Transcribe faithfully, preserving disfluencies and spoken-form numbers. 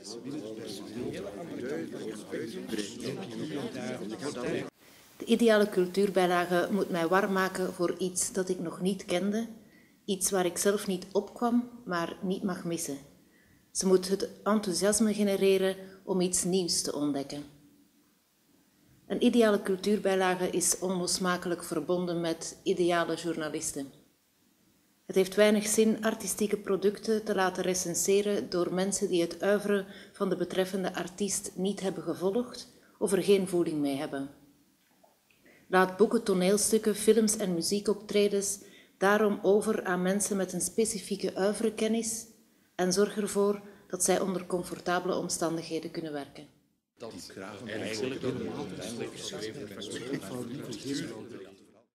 De ideale cultuurbijlage moet mij warm maken voor iets dat ik nog niet kende, iets waar ik zelf niet opkwam, maar niet mag missen. Ze moet het enthousiasme genereren om iets nieuws te ontdekken. Een ideale cultuurbijlage is onlosmakelijk verbonden met ideale journalisten. Het heeft weinig zin artistieke producten te laten recenseren door mensen die het oeuvre van de betreffende artiest niet hebben gevolgd of er geen voeling mee hebben. Laat boeken, toneelstukken, films en muziekoptredens daarom over aan mensen met een specifieke oeuvrekennis en zorg ervoor dat zij onder comfortabele omstandigheden kunnen werken. Dat eigenlijk helemaal